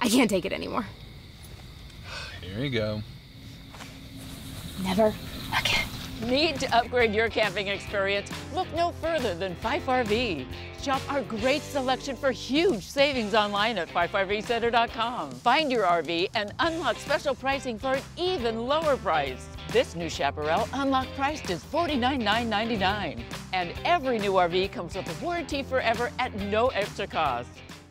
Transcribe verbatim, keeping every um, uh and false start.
I can't take it anymore. Here you go. Never again. Need to upgrade your camping experience? Look no further than Fife R V. Shop our great selection for huge savings online at fife R V center dot com. Find your R V and unlock special pricing for an even lower price. This new Chaparral unlock priced is forty-nine thousand nine hundred ninety-nine dollars. And every new R V comes with a warranty forever at no extra cost.